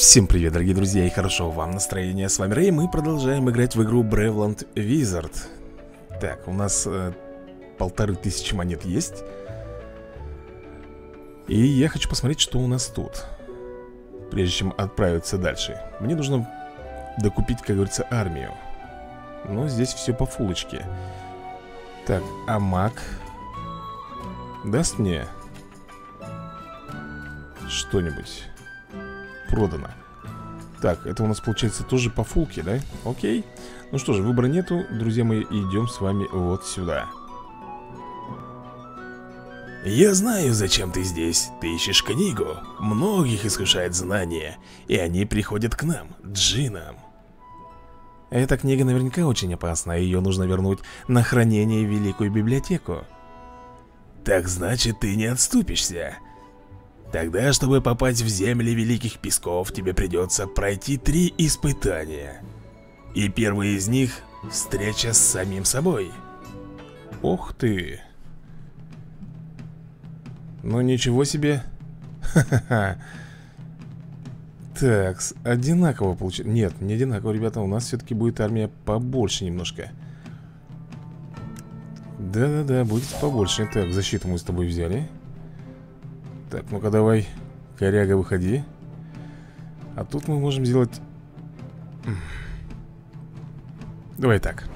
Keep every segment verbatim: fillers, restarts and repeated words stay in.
Всем привет, дорогие друзья, и хорошо вам настроение. С вами Рэй, мы продолжаем играть в игру Bravely Wizard. Так, у нас э, полторы тысячи монет есть. И я хочу посмотреть, что у нас тут, прежде чем отправиться дальше. Мне нужно докупить, как говорится, армию. Но здесь все по фулочке. Так, а маг даст мне что-нибудь? Продано. Так, это у нас получается тоже по фулке, да? Окей. Ну что же, выбора нету. Друзья мои, идем с вами вот сюда. Я знаю, зачем ты здесь. Ты ищешь книгу. Многих искушает знания, и они приходят к нам, джиннам. Эта книга наверняка очень опасна. Ее нужно вернуть на хранение в Великую библиотеку. Так значит, ты не отступишься. Тогда, чтобы попасть в земли Великих Песков, тебе придется пройти три испытания. И первый из них — встреча с самим собой. Ох ты. Ну ничего себе. Ха-ха-ха. Так, одинаково получается. Нет, не одинаково, ребята. У нас все-таки будет армия побольше немножко. Да-да-да, будет побольше. Так, защиту мы с тобой взяли. Так, ну-ка давай, коряга, выходи. А тут мы можем сделать... Давай так.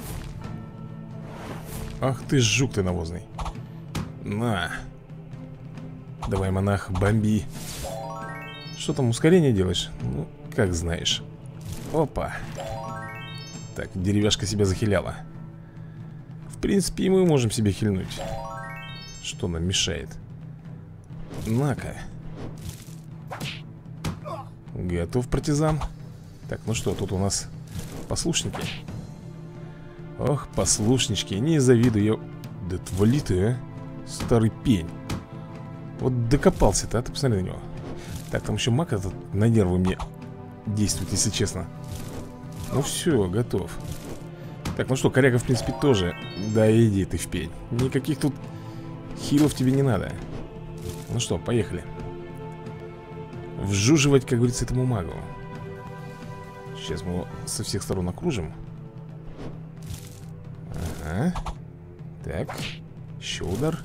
Ах ты, жук ты навозный. На. Давай, монах, бомби. Что там, ускорение делаешь? Ну, как знаешь. Опа. Так, деревяшка себя захиляла. В принципе, и мы можем себе хильнуть. Что нам мешает? На-ка. Готов, партизан. Так, ну что, тут у нас послушники. Ох, послушнички, не завидую я. Да отвали ты, а, старый пень. Вот докопался-то, а ты посмотри на него. Так, там еще маг этот на нервы мне действует, если честно. Ну все, готов. Так, ну что, коряга в принципе тоже. Да иди ты в пень. Никаких тут хилов тебе не надо. Ну что, поехали. Вжуживать, как говорится, этому магу. Сейчас мы его со всех сторон окружим. Ага. Так, еще удар.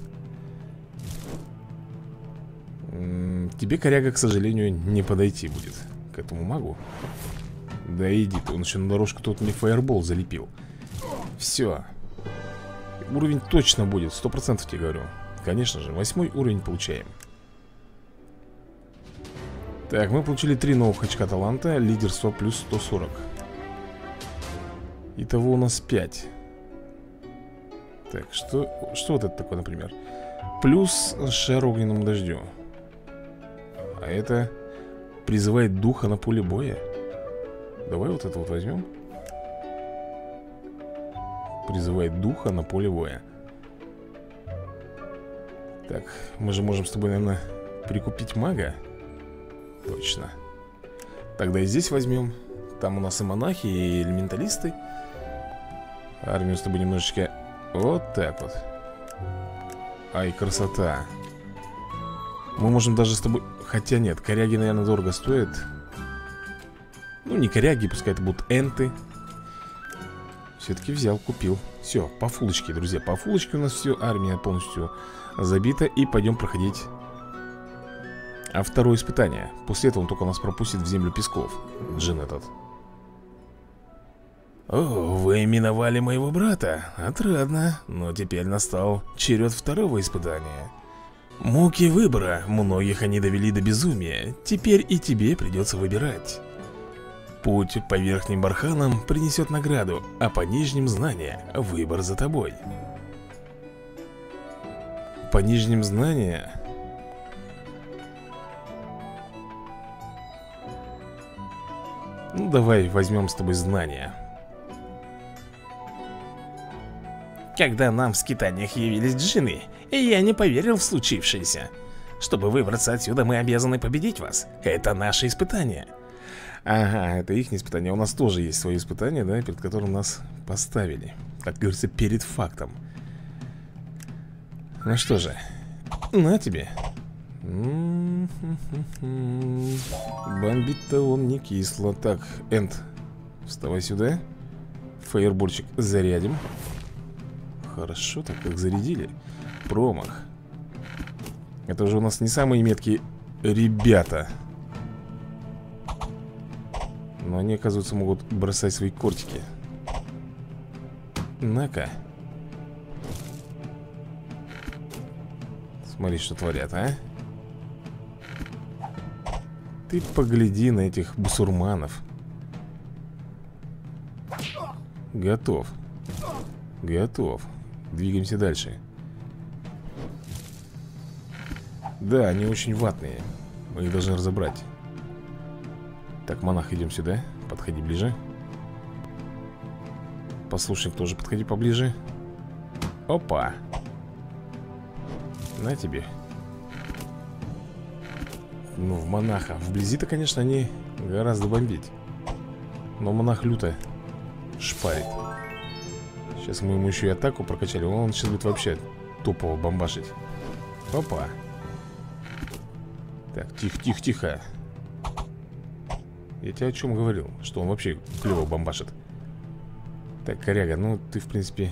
М-м, тебе, коряга, к сожалению, не подойти будет к этому магу. Да иди ты, он еще на дорожку тут мне фаербол залепил. Все. Уровень точно будет, сто процентов тебе говорю. Конечно же, восьмой уровень получаем. Так, мы получили три новых очка таланта. Лидерство плюс сто сорок. Итого у нас пять. Так, что, что вот это такое, например? Плюс шар огненному дождю. А это призывает духа на поле боя. Давай вот это вот возьмем. Призывает духа на поле боя. Так, мы же можем с тобой, наверное, прикупить мага. Точно. Тогда и здесь возьмем. Там у нас и монахи, и элементалисты. Армию с тобой немножечко. Вот так вот. Ай, красота. Мы можем даже с тобой... Хотя нет, коряги, наверное, дорого стоят. Ну, не коряги, пускай это будут энты. Все-таки взял, купил. Все, по фулочке, друзья. По фулочке у нас все, армия полностью забита. И пойдем проходить А второе испытание. После этого он только нас пропустит в землю песков. Джин этот. О, вы миновали моего брата. Отрадно. Но теперь настал черед второго испытания. Муки выбора. Многих они довели до безумия. Теперь и тебе придется выбирать. Путь по верхним барханам принесет награду, а по нижним знания. Выбор за тобой. По нижним знания. Ну давай возьмем с тобой знания. Когда нам в скитаниях явились джинны, я не поверил в случившееся. Чтобы выбраться отсюда, мы обязаны победить вас. Это наше испытание. Ага, это их испытание. У нас тоже есть свои испытания, да, перед которым нас поставили. Как говорится, перед фактом. Ну что же, на тебе. М-м-м. Бомбит-то он не кисло. Так, Энд, вставай сюда. Фаербольчик зарядим. Хорошо, так как зарядили. Промах. Это уже у нас не самые меткие ребята. Но они, оказывается, могут бросать свои кортики. На-ка. Смотри, что творят, а. Ты погляди на этих бусурманов. Готов. Готов. Двигаемся дальше. Да, они очень ватные. Мы их должны разобрать. Так, монах, идем сюда. Подходи ближе. Послушник, тоже подходи поближе. Опа. На тебе. Ну, в монаха. Вблизи-то, конечно, они гораздо бомбить. Но монах люто шпарит. Сейчас мы ему еще и атаку прокачали. Он сейчас будет вообще топово бомбашить. Опа. Так, тихо-тихо-тихо. Я тебе о чем говорил? Что он вообще клево бомбашит. Так, коряга, ну ты, в принципе...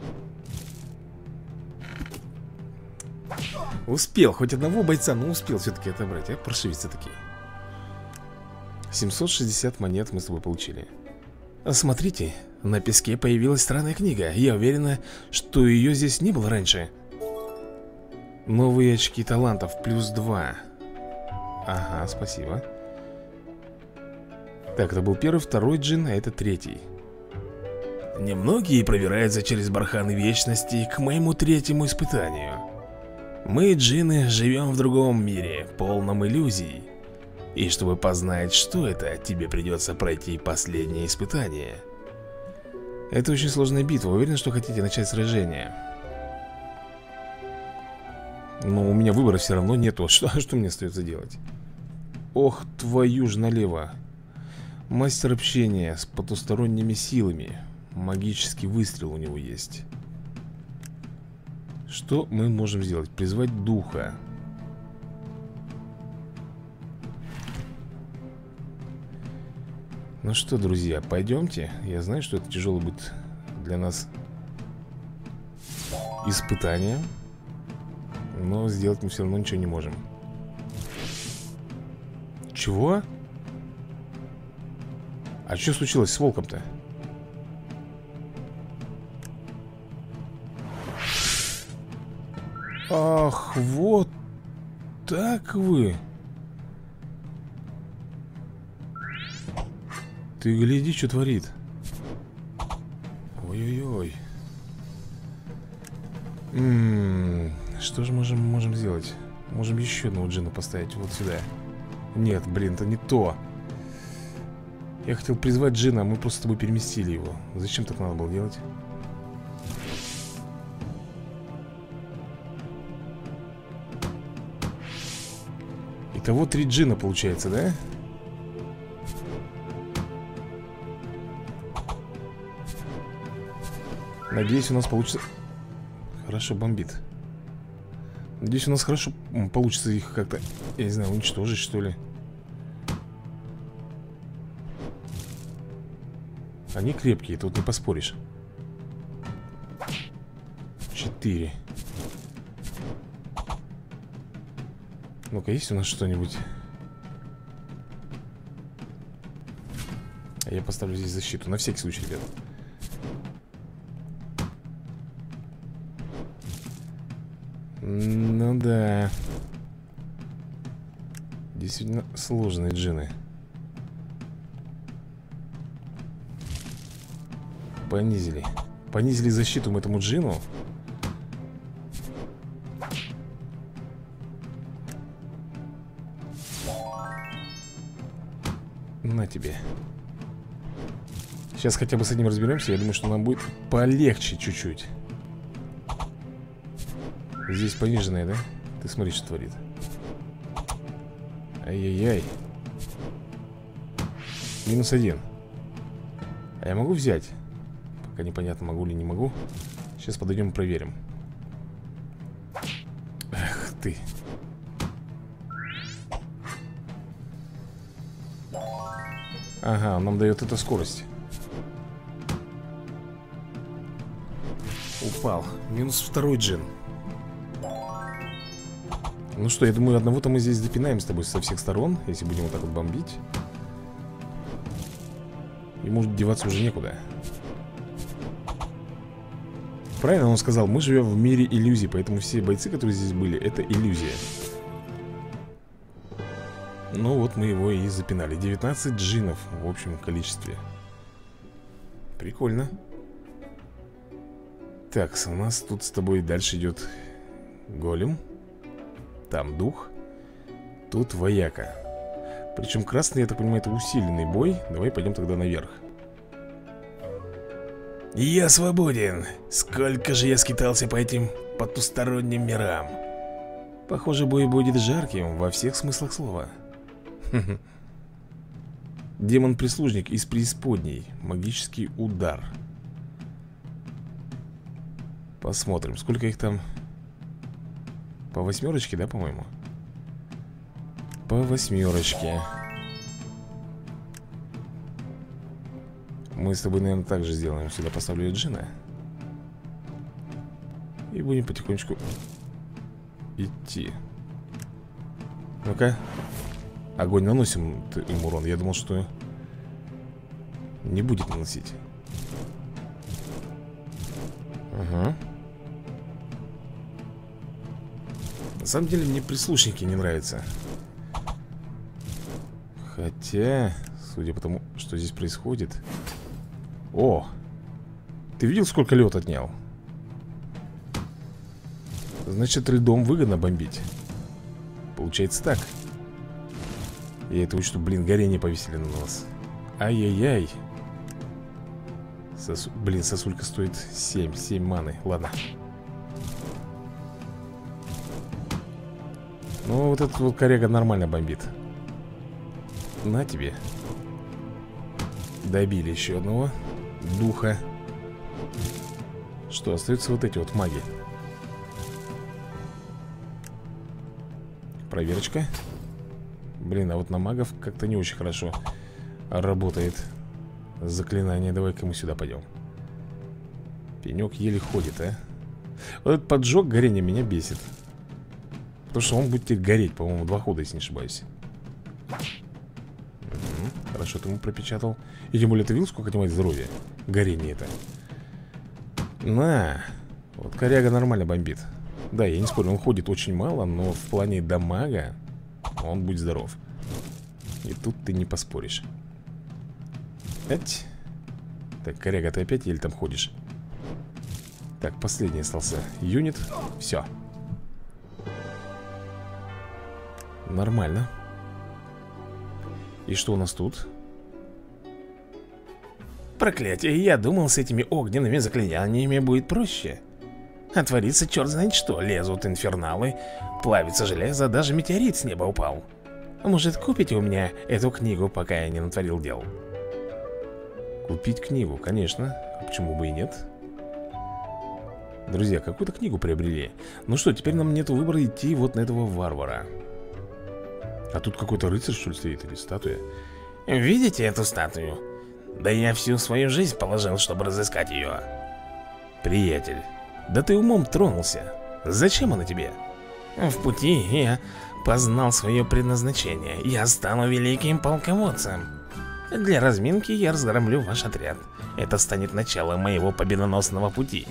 Успел, хоть одного бойца, но успел все-таки отобрать, а? Паршивицы такие. семьсот шестьдесят монет мы с тобой получили. Смотрите, на песке появилась странная книга. Я уверена, что ее здесь не было раньше. Новые очки талантов, плюс два. Ага, спасибо. Так, это был первый, второй джин, а это третий. Немногие пробираются через барханы вечности к моему третьему испытанию. Мы, джинны, живем в другом мире, полном иллюзий. И чтобы познать, что это, тебе придется пройти последнее испытание. Это очень сложная битва. Уверен, что хотите начать сражение. Но у меня выбора все равно нету. Что, что мне остается делать? Ох, твою ж налево. Мастер общения с потусторонними силами. Магический выстрел у него есть. Что мы можем сделать? Призвать духа. Ну что, друзья, пойдемте. Я знаю, что это тяжело будет для нас испытание. Но сделать мы все равно ничего не можем. Чего? А что случилось с волком-то? Ах, вот так вы. Ты гляди, что творит. Ой-ой-ой. М-м-м, что же можем, можем сделать? Можем еще одного джина поставить вот сюда. Нет, блин, это не то. Я хотел призвать джина, а мы просто с тобой переместили его. Зачем так надо было делать? Итого три джина получается, да? Надеюсь, у нас получится... Хорошо бомбит. Надеюсь, у нас хорошо получится их как-то, я не знаю, уничтожить, что ли. Они крепкие, тут не поспоришь. Четыре. Ну-ка, есть у нас что-нибудь? Я поставлю здесь защиту, на всякий случай, ребят. Ну да. Действительно сложные джины. Понизили. Понизили защиту этому джину. На тебе. Сейчас хотя бы с этим разберемся. Я думаю, что нам будет полегче чуть-чуть. Здесь пониженная, да? Ты смотри, что творит. Ай-яй-яй. Минус один. А я могу взять? Пока непонятно, могу или не могу. Сейчас подойдем и проверим. Эх ты. Ага, он нам дает эту скорость. Упал. Минус второй джин. Ну что, я думаю, одного-то мы здесь допинаем с тобой со всех сторон, если будем вот так вот бомбить. Ему деваться уже некуда. Правильно он сказал, мы живем в мире иллюзий, поэтому все бойцы, которые здесь были, это иллюзия. Ну вот мы его и запинали. девятнадцать джинов в общем количестве. Прикольно. Так, у нас тут с тобой дальше идет голем. Там дух. Тут вояка. Причем красный, я так понимаю, это усиленный бой. Давай пойдем тогда наверх. Я свободен. Сколько же я скитался по этим потусторонним мирам. Похоже, бой будет жарким во всех смыслах слова. Демон-прислужник из преисподней. Магический удар. Посмотрим, сколько их там. По восьмерочке, да, по-моему? По восьмерочке. Мы с тобой, наверное, так же сделаем. Сюда поставлю джина. И будем потихонечку идти. Ну-ка. Огонь наносим им урон. Я думал, что не будет наносить. Ага. На самом деле мне прислушники не нравятся. Хотя, судя по тому, что здесь происходит. О! Ты видел, сколько лед отнял? Значит, льдом выгодно бомбить. Получается так. Я это учту, блин, горение повесили на нас. Ай-яй-яй. Сосу... Блин, сосулька стоит семь, семь маны. Ладно. Ну, вот этот вот коряга нормально бомбит. На тебе. Добили еще одного духа. Что, остаются вот эти вот маги. Проверочка. Блин, а вот на магов как-то не очень хорошо работает заклинание. Давай-ка мы сюда пойдем. Пенек еле ходит, а. Вот этот поджог горения меня бесит. Потому что он будет теперь гореть, по-моему, два хода, если не ошибаюсь. Угу, хорошо, ты ему пропечатал. И тем более, ты видел, сколько отнимает здоровья? Горение это. На. Вот коряга нормально бомбит. Да, я не спорю, он ходит очень мало, но в плане дамага он будет здоров. И тут ты не поспоришь. Эть. Так, коряга, ты опять еле там ходишь. Так, последний остался юнит. Все. Нормально. И что у нас тут? Проклятие, я думал, с этими огненными заклинаниями будет проще. А творится черт знает что. Лезут инферналы, плавится железо, даже метеорит с неба упал. Может, купите у меня эту книгу, пока я не натворил дел? Купить книгу, конечно. А почему бы и нет? Друзья, какую-то книгу приобрели. Ну что, теперь нам нету выбора идти вот на этого варвара. А тут какой-то рыцарь, что ли, стоит, или статуя? Видите эту статую? Да я всю свою жизнь положил, чтобы разыскать ее. Приятель, да ты умом тронулся. Зачем она тебе? В пути я познал свое предназначение. Я стану великим полководцем. Для разминки я разгромлю ваш отряд. Это станет началом моего победоносного пути.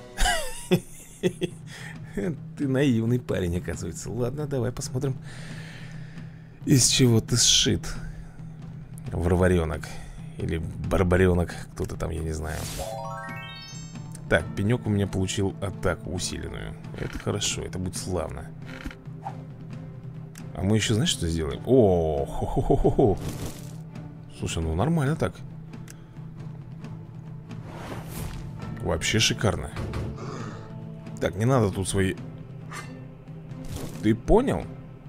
Ты наивный парень, оказывается. Ладно, давай посмотрим, из чего ты сшит. Варваренок. Или барбаренок, кто-то там, я не знаю. Так, пенек у меня получил атаку усиленную. Это хорошо, это будет славно. А мы еще, знаешь, что сделаем? О, хо-хо-хо-хо. Слушай, ну нормально так. Вообще шикарно. Так, не надо тут свои... Ты понял?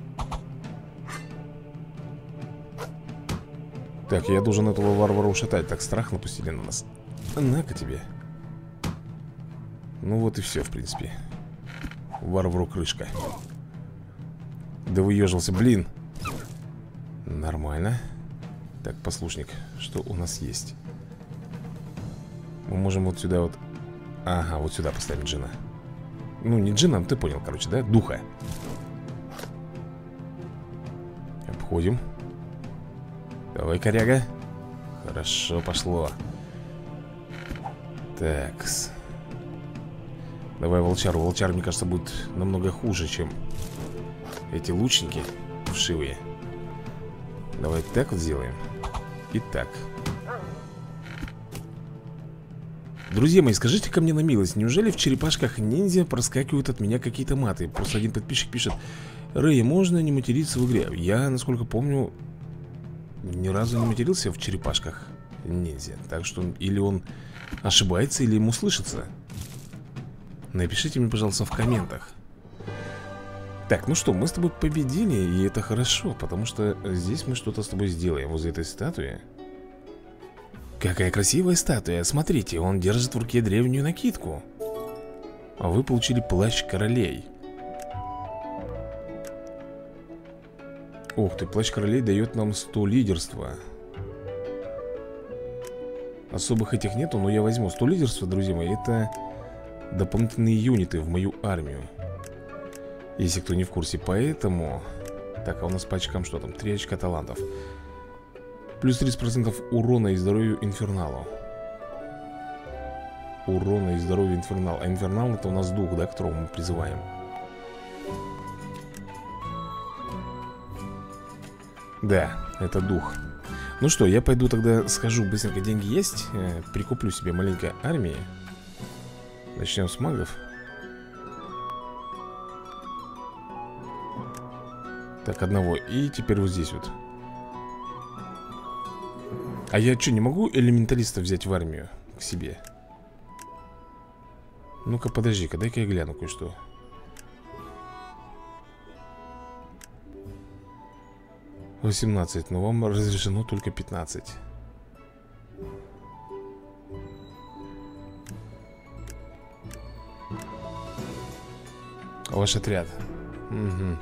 Так, я должен этого варвара ушатать. Так, страх напустили на нас. На-ка тебе. Ну вот и все, в принципе. Варвару крышка. Да выежился, блин. Нормально. Так, послушник, что у нас есть? Мы можем вот сюда вот... Ага, вот сюда поставить джина. Ну, не джина, ты понял, короче, да? Духа. Обходим. Давай, коряга. Хорошо, пошло. Такс. Давай, волчар. Волчар, мне кажется, будет намного хуже, чем эти лучники вшивые. Давай так вот сделаем. И так. Друзья мои, скажите-ка мне на милость, неужели в черепашках ниндзя проскакивают от меня какие-то маты? Просто один подписчик пишет: Рэй, можно не материться в игре? Я, насколько помню, ни разу не матерился в черепашках ниндзя. Так что или он ошибается, или ему слышится. Напишите мне, пожалуйста, в комментах. Так, ну что, мы с тобой победили, и это хорошо, потому что здесь мы что-то с тобой сделаем возле этой статуи. Какая красивая статуя, смотрите, он держит в руке древнюю накидку. А вы получили плащ королей. Ух ты, плащ королей дает нам сто лидерства. Особых этих нету, но я возьму сто лидерства, друзья мои. Это дополнительные юниты в мою армию, если кто не в курсе. Поэтому... Так, а у нас по очкам что там? три очка талантов. Плюс тридцать процентов урона и здоровью инферналу. Урона и здоровью инфернал. А инфернал это у нас дух, да, которого мы призываем. Да, это дух. Ну что, я пойду тогда схожу, быстренько, деньги есть, э, прикуплю себе маленькой армии. Начнем с магов. Так, одного. И теперь вот здесь вот. А я что, не могу элементалиста взять в армию к себе? Ну-ка, подожди-ка, дай-ка я гляну кое-что. восемнадцать, но вам разрешено только пятнадцать. Ваш отряд. Угу.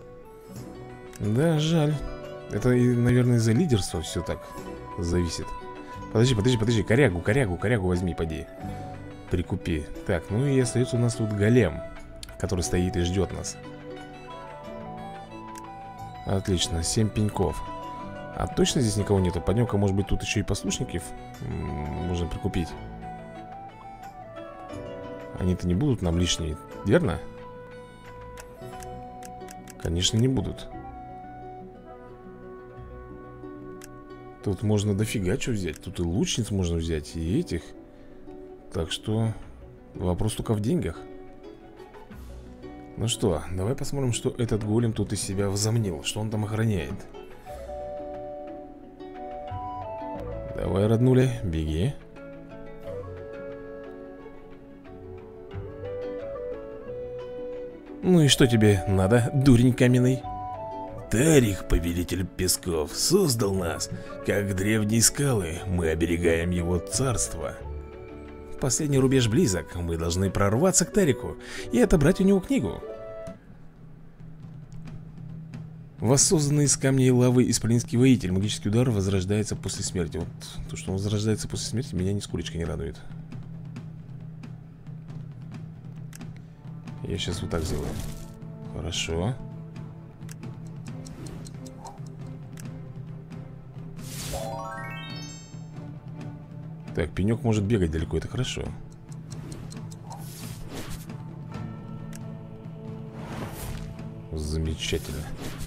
Да, жаль. Это, наверное, из-за лидерства все так зависит. Подожди, подожди, подожди. Корягу, корягу, корягу возьми, поди. Прикупи. Так, ну и остается у нас тут голем, который стоит и ждет нас. Отлично, семь пеньков. А точно здесь никого нету? Пойдем-ка, может быть, тут еще и послушников можно прикупить. Они-то не будут нам лишние, верно? Конечно, не будут. Тут можно дофига что взять. Тут и лучниц можно взять, и этих. Так что вопрос только в деньгах. Ну что, давай посмотрим, что этот голем тут из себя возомнил. Что он там охраняет. Давай, роднуля, беги. Ну и что тебе надо, дурень каменный? Тарих, повелитель песков, создал нас. Как древние скалы, мы оберегаем его царство. Последний рубеж близок. Мы должны прорваться к Тарику и отобрать у него книгу. Воссозданный из камней и лавы исполинский воитель. Магический удар возрождается после смерти. Вот то, что он возрождается после смерти, меня нисколечко не радует. Я сейчас вот так сделаю. Хорошо. Так, пенек может бегать далеко, это хорошо. Замечательно.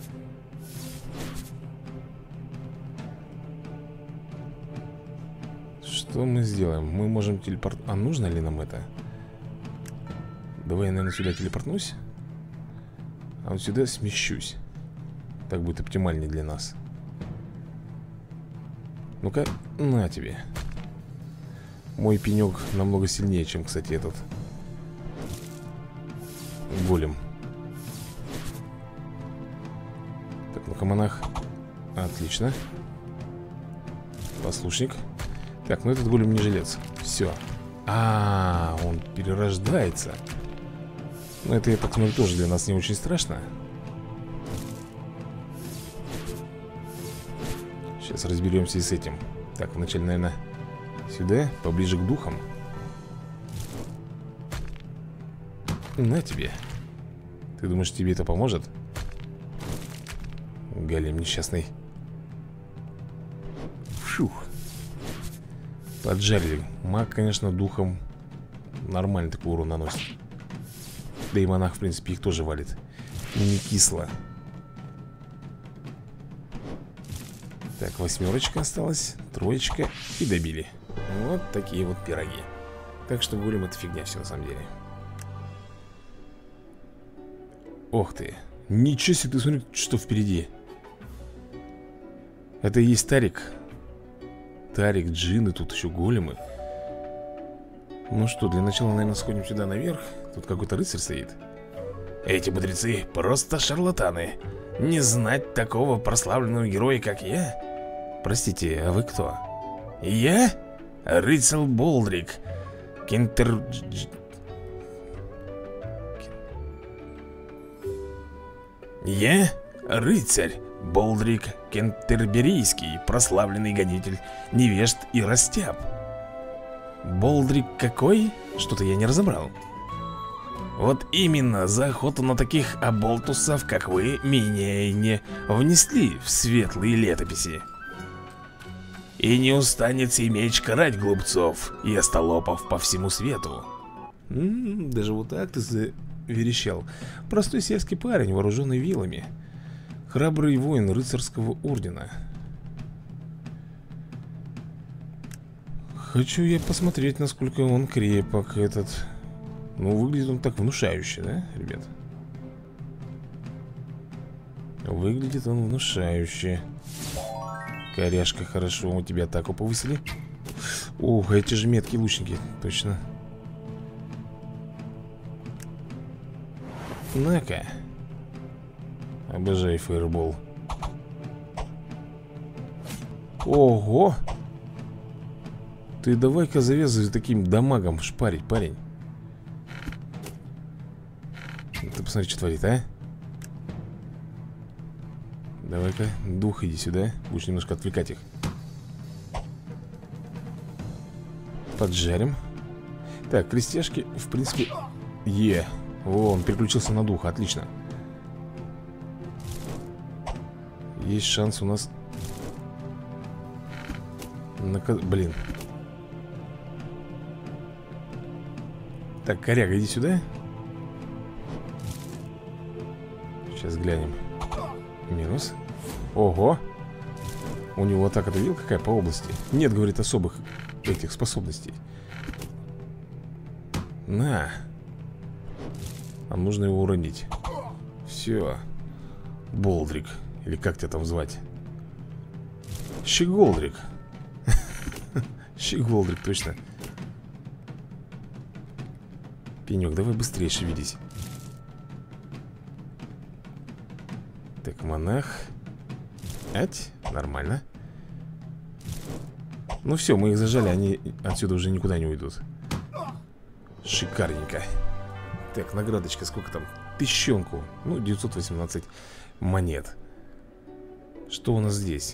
Что мы сделаем? Мы можем телепорт... А нужно ли нам это? Давай я, наверное, сюда телепортнусь. А вот сюда смещусь. Так будет оптимальнее для нас. Ну-ка, на тебе. Мой пенек намного сильнее, чем, кстати, этот голем. Так, ну-ка, монах. Отлично. Послушник. Так, ну этот голем не жилец. Все. А, он перерождается. Но это, я так смотрю, тоже для нас не очень страшно. Сейчас разберемся и с этим. Так, вначале, наверное, сюда, поближе к духам. На тебе. Ты думаешь, тебе это поможет? Голем несчастный. Фух. Поджарили. Маг, конечно, духом нормально такой урон наносит. Да и монах, в принципе, их тоже валит. Не кисло. Так, восьмерочка осталась. Троечка. И добили. Вот такие вот пироги. Так что голем — это фигня все на самом деле. Ох ты. Ничего себе, ты смотри, что впереди. Это и есть Тарик. Тарик, джинны, тут еще големы. Ну что, для начала, наверное, сходим сюда наверх. Тут какой-то рыцарь стоит. Эти мудрецы просто шарлатаны. Не знать такого прославленного героя, как я? Простите, а вы кто? Я? Рыцарь Болдрик. Кентер... Я? Рыцарь Болдрик Кентерберийский, прославленный гонитель невежд и растяб. Болдрик какой? Что-то я не разобрал. Вот именно, за охоту на таких оболтусов, как вы, меня и не внесли в светлые летописи. И не устанет сей меч карать глупцов и остолопов по всему свету. М-м, даже вот так ты заверещал. Простой сельский парень, вооруженный вилами. Храбрый воин рыцарского ордена. Хочу я посмотреть, насколько он крепок, этот. Ну, выглядит он так внушающе, да, ребят? Выглядит он внушающе. Коряшка, хорошо, у тебя атаку повысили. Ох, эти же меткие лучники, точно. На-ка. Обожаю фаербол. Ого! Ты давай-ка завязывай таким дамагом шпарить, парень. Ты посмотри, что творит, а? Давай-ка, дух, иди сюда. Будешь немножко отвлекать их. Поджарим. Так, крестяшки, в принципе. Е, о, он переключился на духа, отлично. Есть шанс у нас на... Блин. Так, коряга, иди сюда. Сейчас глянем. Минус. Ого. У него атака, ты видел, какая по области? Нет, говорит, особых этих способностей. На. Нам нужно его уронить. Все. Болдрик. Или как тебя там звать? Щеголдрик. Щеголдрик, точно. Пенек, давай быстрее шевелись. Так, монах. Ать, нормально. Ну все, мы их зажали, они отсюда уже никуда не уйдут. Шикарненько. Так, наградочка, сколько там? Тыщенку. Ну, девятьсот восемнадцать монет. Что у нас здесь?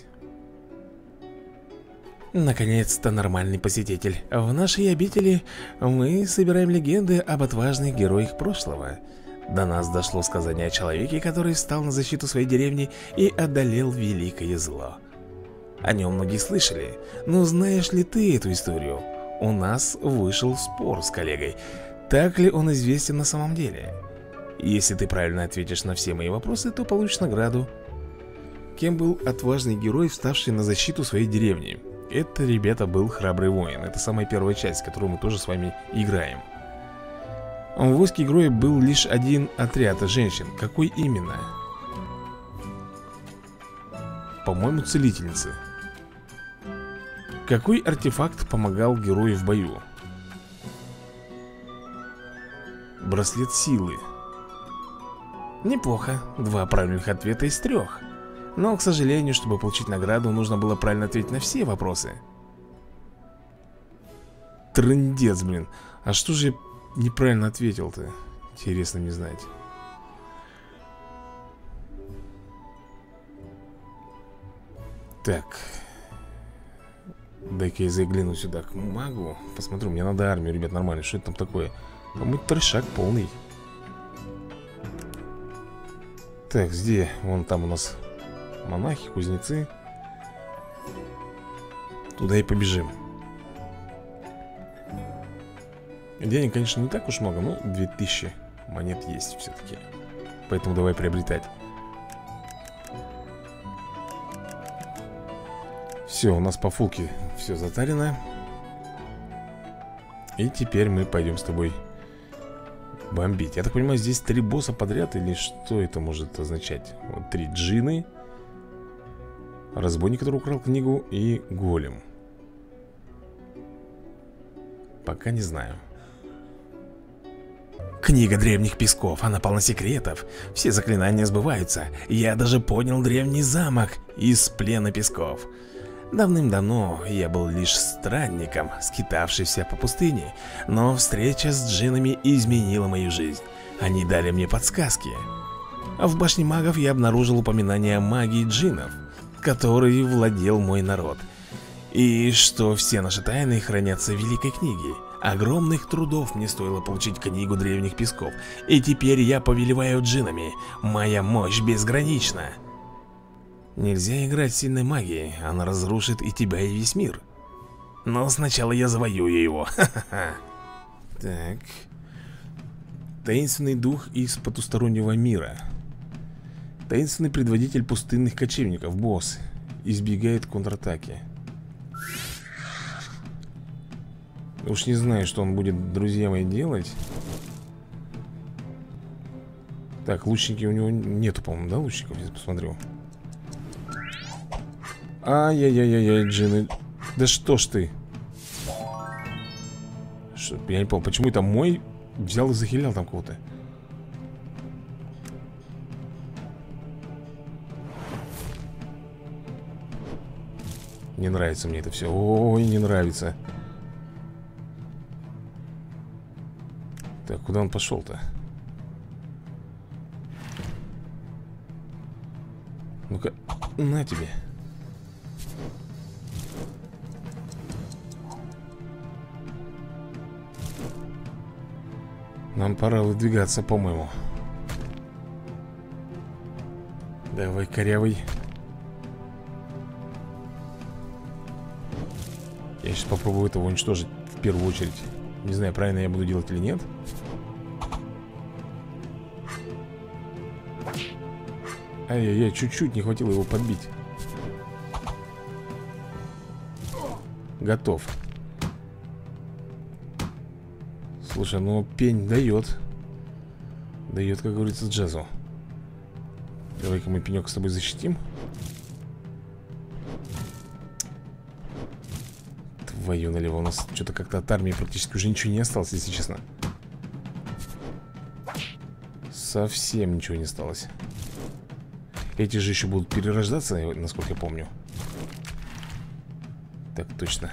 Наконец-то нормальный посетитель. В нашей обители мы собираем легенды об отважных героях прошлого. До нас дошло сказание о человеке, который встал на защиту своей деревни и одолел великое зло. О нем многие слышали, но знаешь ли ты эту историю? У нас вышел спор с коллегой. Так ли он известен на самом деле? Если ты правильно ответишь на все мои вопросы, то получишь награду. Кем был отважный герой, вставший на защиту своей деревни? Это, ребята, был храбрый воин. Это самая первая часть, которую мы тоже с вами играем. В войске героя был лишь один отряд женщин. Какой именно? По-моему, целительницы. Какой артефакт помогал герою в бою? Браслет силы. Неплохо. Два правильных ответа из трех. Но, к сожалению, чтобы получить награду, нужно было правильно ответить на все вопросы. Трындец, блин. А что же я неправильно ответил-то? Интересно мне знать. Так, Дай-ка я загляну сюда к магу. Посмотрю, мне надо армию, ребят, нормально. Что это там такое? Там трешак полный. Так, где? Вон там у нас монахи, кузнецы. Туда и побежим. Денег, конечно, не так уж много, но две тысячи монет есть все-таки. Поэтому давай приобретать. Все, у нас по фулке все затарено. И теперь мы пойдем с тобой бомбить. Я так понимаю, здесь три босса подряд. Или что это может означать? Вот три джины, разбойник, который украл книгу, и голем. Пока не знаю. Книга древних песков, она полна секретов. Все заклинания сбываются. Я даже понял древний замок из плена песков. Давным-давно я был лишь странником, скитавшийся по пустыне. Но встреча с джиннами изменила мою жизнь. Они дали мне подсказки. А в башне магов я обнаружил упоминание о магии джиннов, которой владел мой народ. И что все наши тайны хранятся в великой книге. Огромных трудов мне стоило получить книгу древних песков. И теперь я повелеваю джиннами. Моя мощь безгранична. Нельзя играть с сильной магией. Она разрушит и тебя, и весь мир. Но сначала я завоюю его. Ха-ха-ха. Так. Таинственный дух из потустороннего мира. Таинственный предводитель пустынных кочевников. Босс. Избегает контратаки. Уж не знаю, что он будет, друзья мои, делать. Так, лучники у него нету, по-моему, да, лучников? Я посмотрю. Ай-яй-яй-яй, джины. Да что ж ты? Что, я не понял, почему это мой взял и захилял там кого-то? Не нравится мне это все. Ой, не нравится. Так, куда он пошел-то? Ну-ка, на тебе. Нам пора выдвигаться, по-моему. Давай, корявый. Я сейчас попробую этого уничтожить в первую очередь. Не знаю, правильно я буду делать или нет. Ай-яй-яй, чуть-чуть не хватило его подбить. Готов. Слушай, ну пень дает. Дает, как говорится, джазу. Давай-ка мы пенек с тобой защитим. Твою налево. У нас что-то как-то от армии практически уже ничего не осталось, если честно. Совсем ничего не осталось. Эти же еще будут перерождаться, насколько я помню. Так, точно.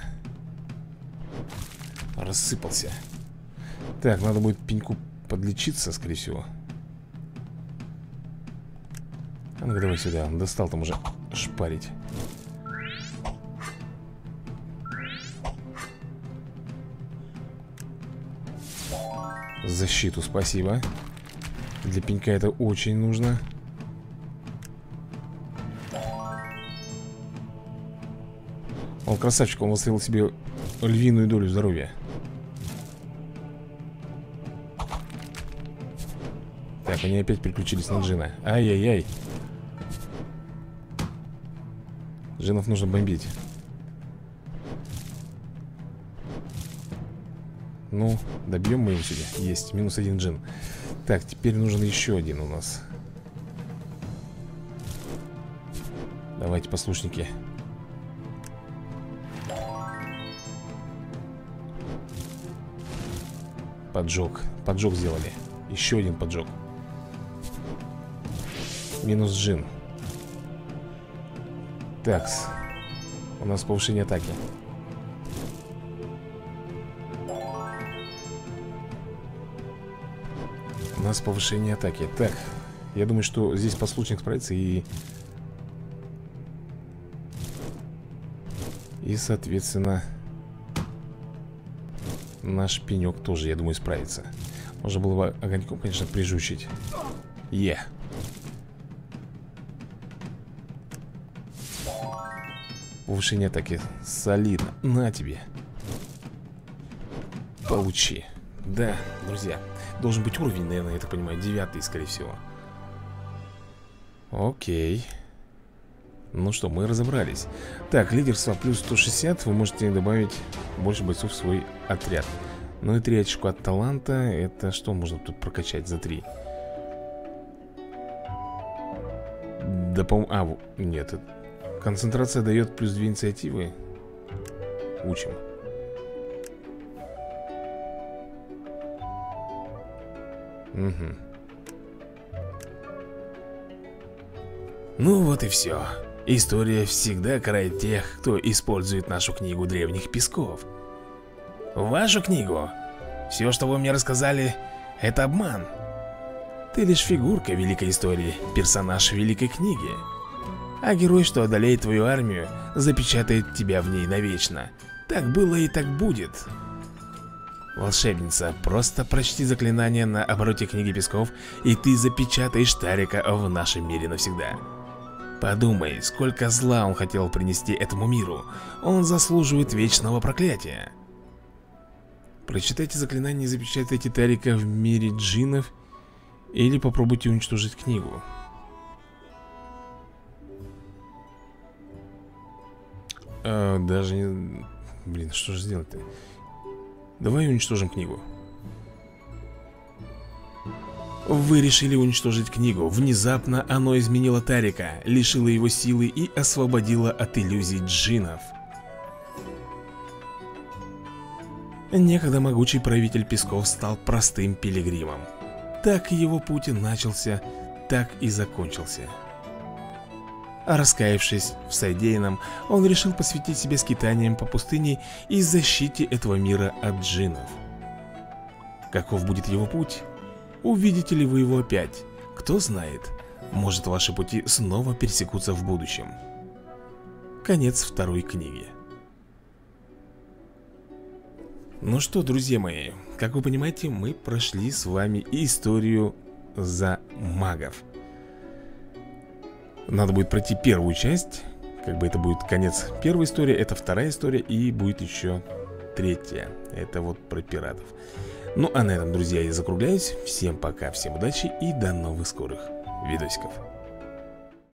Рассыпался. Так, надо будет пеньку подлечиться, скорее всего. А ну-ка давай сюда. Он достал там уже шпарить. Защиту, спасибо. Для пенька это очень нужно. Он красавчик, он восстановил себе львиную долю здоровья. Так, они опять переключились на джина. Ай-яй-яй. Джинов нужно бомбить. Ну, добьем мы его сегодня. Есть, минус один джин. Так, теперь нужен еще один у нас. Давайте, послушники. Поджог. Поджог сделали. Еще один поджог. Минус джин. Такс. У нас повышение атаки. У нас повышение атаки. Так. Я думаю, что здесь послушник справится и... И, соответственно, наш пенек тоже, я думаю, справится. Можно было бы огоньком, конечно, прижучить. Е. Повышение атаки. Солидно. На тебе. Получи. Да, друзья. Должен быть уровень, наверное, я так понимаю, девятый, скорее всего. Окей. Ну что, мы разобрались. Так, лидерство плюс сто шестьдесят. Вы можете добавить больше бойцов в свой отряд. Ну и три очка от таланта. Это что можно тут прокачать за три? Да, по-моему... А, нет. Концентрация дает плюс две инициативы. Учим. Угу. Ну вот и все. История всегда карает тех, кто использует нашу книгу древних песков. Вашу книгу? Все, что вы мне рассказали, это обман. Ты лишь фигурка великой истории, персонаж великой книги. А герой, что одолеет твою армию, запечатает тебя в ней навечно. Так было и так будет. Волшебница, просто прочти заклинание на обороте книги песков, и ты запечатаешь Тарика в нашем мире навсегда. Подумай, сколько зла он хотел принести этому миру. Он заслуживает вечного проклятия. Прочитайте заклинание и запечатайте Тарика в мире джиннов, или попробуйте уничтожить книгу. а, Даже не... Блин, что же сделать-то? Давай уничтожим книгу. Вы решили уничтожить книгу. Внезапно оно изменило Тарика, лишило его силы и освободило от иллюзий джиннов. Некогда могучий правитель песков стал простым пилигримом. Так его путь начался, так и закончился. А раскаявшись в содеянном, он решил посвятить себя скитаниям по пустыне и защите этого мира от джиннов. Каков будет его путь? Увидите ли вы его опять? Кто знает, может, ваши пути снова пересекутся в будущем. Конец второй книги. Ну что, друзья мои, как вы понимаете, мы прошли с вами историю за магов. Надо будет пройти первую часть. Как бы это будет конец первой истории, это вторая история, и будет еще третья. Это вот про пиратов. Ну а на этом, друзья, я закругляюсь. Всем пока, всем удачи и до новых скорых видосиков.